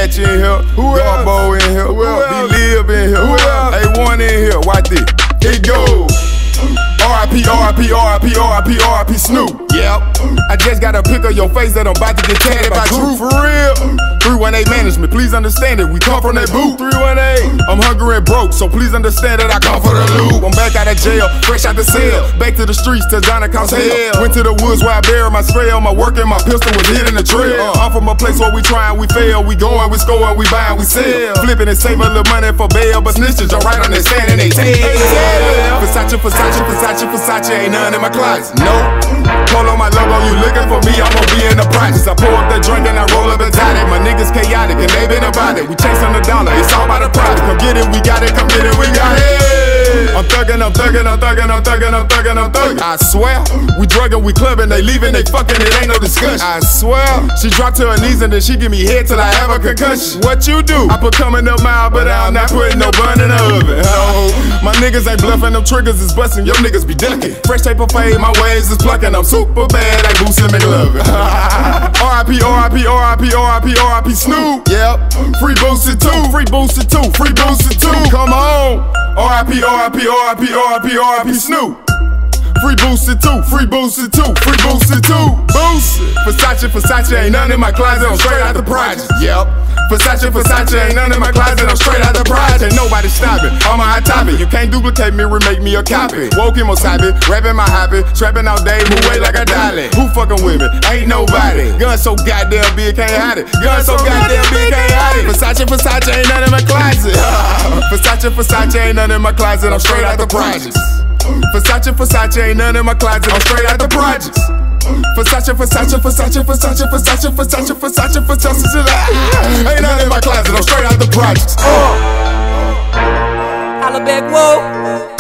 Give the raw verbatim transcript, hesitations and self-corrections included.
Hatch in here, Garbo in here, D-Lib in here, A one in here. Watch this. It goes. R I P, R I P, R I P, R I P, R I P Snoop. Yep. I just got a pic of your face that I'm about to get tatted by Truth. For real. three one eight management, please understand it. We come from that boot. three one eight. I'm hungry and broke, so please understand that I come for the loot. I'm back out of jail, fresh out the cell. Back to the streets till Donna comes hell. Went to the woods where I buried my trail. My work and my pistol was hit in the trail. I'm from a place where we trying, we fail. We going, we scoring, we buying, we sell. Flipping and saving a little money for bail, but snitches are right on their stand and they tail. Versace, Versace, Versace, Versace, ain't none in my closet. Nope. Pull on my logo, you looking for me, I'm gonna be in the projects. I pour up the drink and I roll up inside it. My niggas chaotic and they been about it. We chasing the dollar, it's all about the product. Come get it, we got it, come get it, we got it. I'm thuggin', I'm thuggin', I'm thuggin', I'm thuggin', I'm thuggin', I'm thuggin'. I swear, we druggin', we clubbin', they leaving, they fucking, it ain't no discussion. I swear, she dropped to her knees and then she give me head till I have a concussion. What you do? I put coming up mild, but I'm not putting no bun in the oven. Oh, my niggas ain't bluffing, them triggers is bustin', your niggas be duckin'. Fresh paper fade, my waves is pluckin', I'm super bad like Boosie McLovin. R I P, R I P, R I P, R I P, R I P Snoop. Yep, free Boosie too, free Boosie too, free Boosie too. Come on, R I P, R I P, R I P, R I P, R I P Snoop. Free Boosie too, free Boosie too, free Boosie too. Boosie. Versace, Versace, ain't none in my closet, I'm straight out the project. Yep. Versace, Versace, ain't none in my closet, I'm straight out the project. Ain't nobody stopping, I'm a hot topic. You can't duplicate me, remake me a copy. Woke him Wasabi, rapping my hobby, trapping all day, move away like a dolly. Who fucking with me? Ain't nobody. Gun so goddamn big, can't hide it. Gun so goddamn big, can't hide it. Versace, Versace, ain't none in my closet. Versace, Versace, ain't none in my closet, I'm straight out the projects. Versace, Versace, ain't none in my closet, I'm straight out the projects. Versace, Versace, Versace, Versace, Versace, Versace, Versace, Versace, ain't none in my closet, I'm straight out the projects. Holla back, whoa.